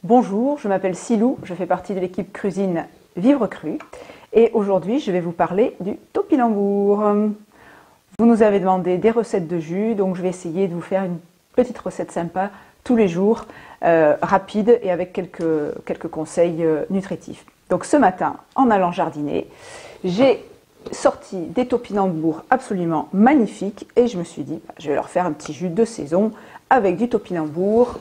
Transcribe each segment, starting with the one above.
Bonjour, je m'appelle Silou, je fais partie de l'équipe cuisine Vivre Cru et aujourd'hui je vais vous parler du topinambour. Vous nous avez demandé des recettes de jus, donc je vais essayer de vous faire une petite recette sympa tous les jours, rapide et avec quelques conseils nutritifs. Donc ce matin, en allant jardiner, j'ai sorti des topinambours absolument magnifiques et je me suis dit, je vais leur faire un petit jus de saison avec du topinambour,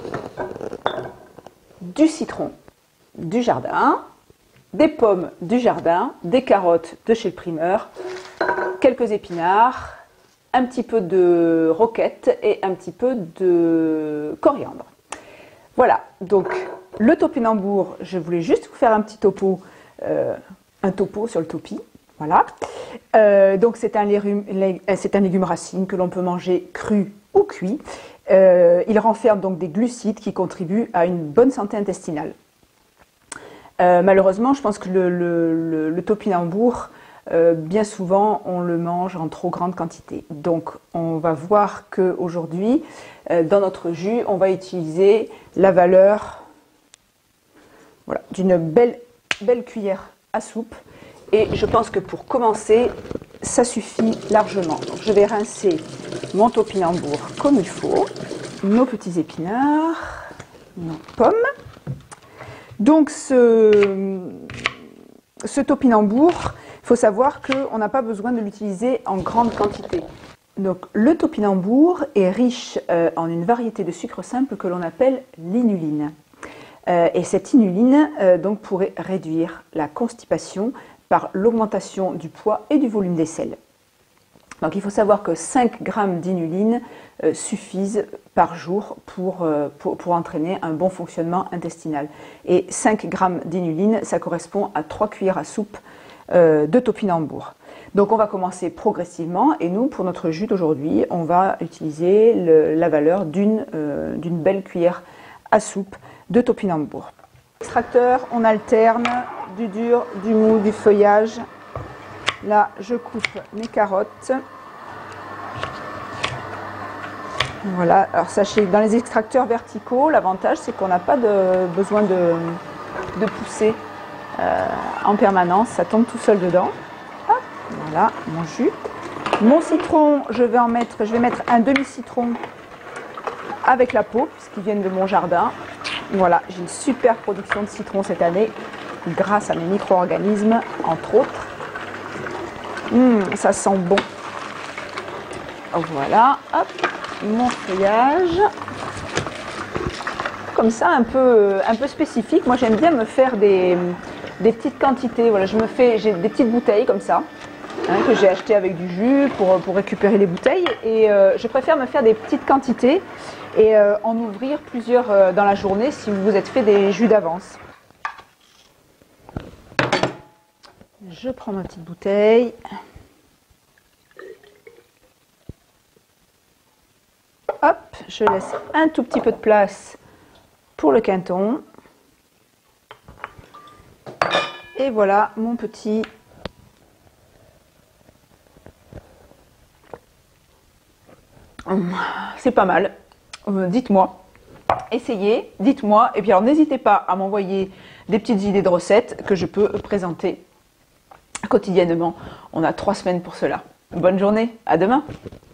du citron du jardin, des pommes du jardin, des carottes de chez le primeur, quelques épinards, un petit peu de roquette et un petit peu de coriandre. Voilà, donc le topinambour, je voulais juste vous faire un petit topo, un topo sur le topi. Voilà, donc c'est un légume racine que l'on peut manger cru ou cuit. Il renferme donc des glucides qui contribuent à une bonne santé intestinale. Malheureusement, je pense que le topinambour, bien souvent, on le mange en trop grande quantité. Donc, on va voir qu'aujourd'hui, dans notre jus, on va utiliser la valeur d'une belle cuillère à soupe. Et je pense que pour commencer, ça suffit largement. Donc, je vais rincer mon topinambour comme il faut, nos petits épinards, nos pommes. Donc ce topinambour, il faut savoir qu'on n'a pas besoin de l'utiliser en grande quantité. Donc le topinambour est riche en une variété de sucre simple que l'on appelle l'inuline. Et cette inuline donc pourrait réduire la constipation par l'augmentation du poids et du volume des selles. Donc il faut savoir que 5 grammes d'inuline suffisent par jour pour entraîner un bon fonctionnement intestinal. Et 5 grammes d'inuline, ça correspond à 3 cuillères à soupe de topinambour. Donc on va commencer progressivement et nous, pour notre jus d'aujourd'hui, on va utiliser la valeur d'une belle cuillère à soupe de topinambour. Extracteur, on alterne du dur, du mou, du feuillage. Là, je coupe mes carottes. Voilà, alors sachez que dans les extracteurs verticaux, l'avantage c'est qu'on n'a pas besoin de pousser en permanence, ça tombe tout seul dedans. Hop, voilà, mon jus. Mon citron, je vais mettre un demi-citron avec la peau, puisqu'ils viennent de mon jardin. Voilà, j'ai une super production de citron cette année, grâce à mes micro-organismes, entre autres. Ça sent bon. Voilà, hop, mon feuillage. Comme ça, un peu spécifique. Moi, j'aime bien me faire des petites quantités. Voilà, j'ai des petites bouteilles comme ça, que j'ai achetées avec du jus pour récupérer les bouteilles. Et je préfère me faire des petites quantités et en ouvrir plusieurs dans la journée si vous vous êtes fait des jus d'avance. Je prends ma petite bouteille. Hop, je laisse un tout petit peu de place pour le quinton. Et voilà mon petit c'est pas mal. Dites-moi, essayez, dites-moi. Et puis alors n'hésitez pas à m'envoyer des petites idées de recettes que je peux présenter quotidiennement. On a 3 semaines pour cela. Bonne journée, à demain.